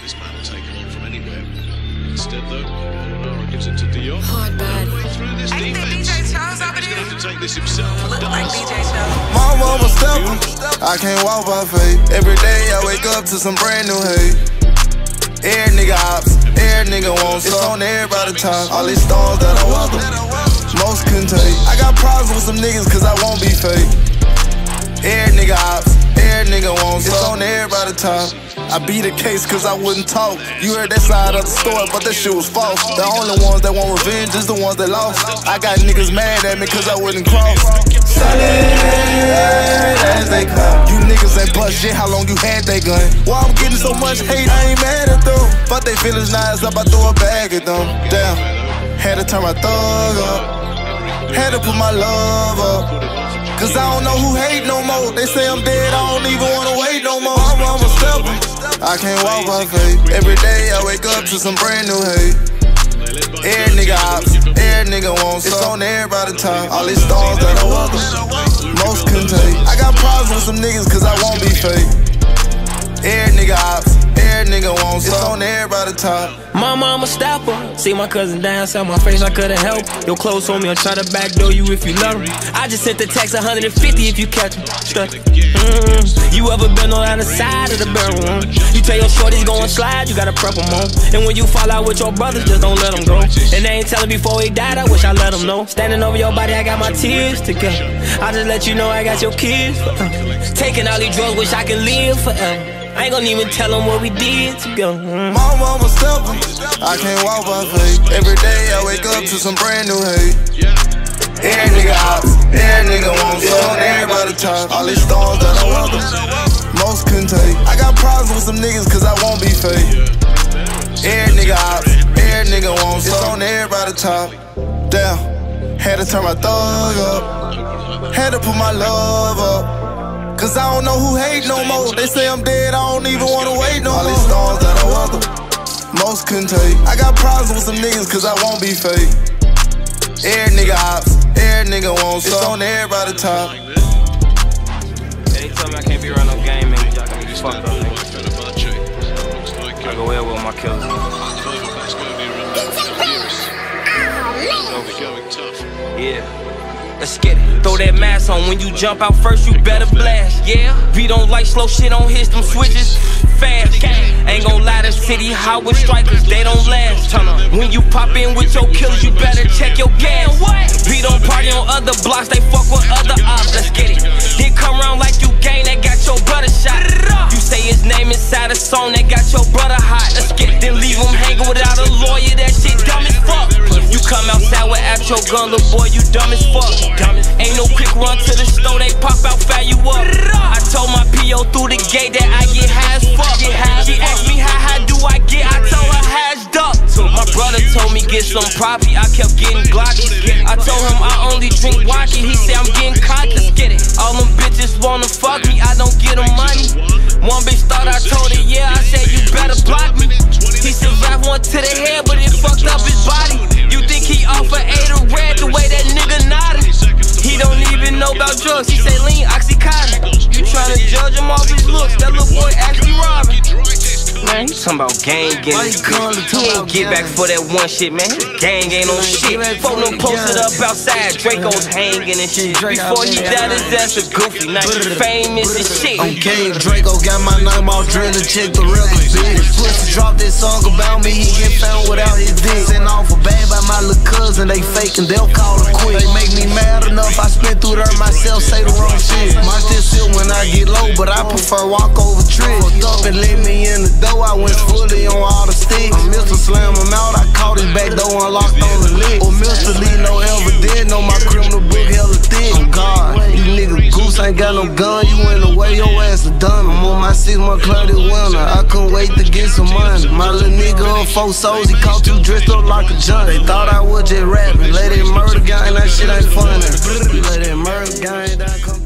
this man taken on from anywhere. Instead, though, Nara gives it to Diop. Hard bad. Through this defense, he's going to have to take this himself. Look like DJ Show. My mama stepper, I can't walk by faith. Every day I wake up to some brand new hate. Every nigga ops, every nigga wants some. It's on everybody's time. All these storms that I welcome, most couldn't take. I got problems with some niggas cause I won't be fake. Every nigga ops, every nigga wants some. It's on everybody's time. I beat a case cause I wouldn't talk. You heard that side of the story, but that shit was false. The only ones that want revenge is the ones that lost. I got niggas mad at me cause I wouldn't cross. As they come. You niggas ain't bust shit, how long you had that gun? Why I'm getting so much hate, I ain't mad at them. But they feelings nice up, I throw a bag at them. Damn, had to turn my thug up. Had to put my love up. Cause I don't know who hate no more. They say I'm dead, I don't even wanna wait no more. I'm a stepper, I can't walk by faith. Every day I wake up to some brand new hate. Every nigga ops, every nigga wants some. It's on everybody's time. All these stars that I welcome, most couldn't take. I got problems with some niggas cause I won't be fake. Every nigga ops, every nigga wants some. It's on everybody's time. My mama stopper. See my cousin dance on my face, I couldn't help. Your clothes on me, I'll try to backdoor you if you love him. I just sent the text 150 if you catch him. You ever been on the other side of the barrel? You tell your shorties go and slide, you gotta prep them on. And when you fall out with your brothers, just don't let them go. And they ain't telling before he died, I wish I let them know. Standing over your body, I got my tears together. I just let you know I got your kids forever. Taking all these drugs, wish I could live forever. I ain't gon' even tell them what we did together. My mama stepper, I can't walk by faith. Every day I wake up to some brand new hate. Every nigga ops, every nigga wants some. Everybody's time. All these storms that I welcome, most couldn't take. I got problems with some niggas cause I won't be fake. Every nigga ops, every nigga wants some. It's on everybody's time. Damn, had to turn my thug up. Had to put my love up. Cause I don't know who hate no more. They say I'm dead, I don't even wanna wait no more. All these stars that I welcome, most couldn't take. I got problems with some niggas cause I won't be fake. Every nigga ops, every nigga wants some. It's on everybody's time. They tell me I can't be around no game, man. Y'all got me fucked up, nigga. I go well with my killers. Yeah. Let's get it. Throw that mask on when you jump out first, you better blast. Yeah, we don't like slow shit on hits, them switches fast. Ain't gon' lie, the city hot with strikers, they don't last. When you pop in with your killers, you better check your gas. We don't party on other blocks, they fuck with other ops. Let's get it. Then come around like you gang, that got your brother shot. You say his name inside a song, that got your brother hot. Let's get it. Then leave him hanging without a lawyer, that shit dumb as fuck. You come outside without your gun, little boy, you dumb as fuck. Ain't no quick run to the store, they pop out, fire you up. I told my P.O. through the gate that I get high as fuck. She asked me how do I get, I told her hashed up. So my brother told me get some property, I kept getting glocky. I told him I only drink vodka, he said I'm getting cocky. Let's get it. All them bitches wanna fuck me, I don't get them money. One bitch thought I told her, yeah, I said you better block me. He survived one to the head, but it fucked up his body. You think he off of 8 or red the way that nigga nodded? He don't even know about drugs, he say lean Oxycontin. You tryna judge him off his looks, that little boy actually robbing. Man, you talking about gang getting he ain't get back for that one shit, man. Gang ain't on shit. Folk no posted up outside, Draco's hanging and shit. Before he died, his ass a goofy, now he famous and shit. Okay, Draco got my name all drilled to check the record, bitch. Pussy dropped that song about me, he get found without his dick. Sent off a bag by my little cousin, they faking, they'll call it quick. They make me mad enough, I spent through there myself, say the wrong shit. My shit still when I get low, but I prefer walk over tricks. Fucked up and let me in the door, I went fully on all the sticks. Mr. Slam him out, I caught his back door unlocked on the lick. Or Mr. Lee no ever did, know my criminal book hella thick. Oh God, you niggas goose ain't got no gun, you in the way, your ass a dummy. I'm on my 6-month clouded winter, I couldn't wait to get some money. My little nigga up 4 souls, he caught you dressed up like a junk. They thought I was just rapping, let it murder gang, that shit ain't funny. Let it murder gang, that come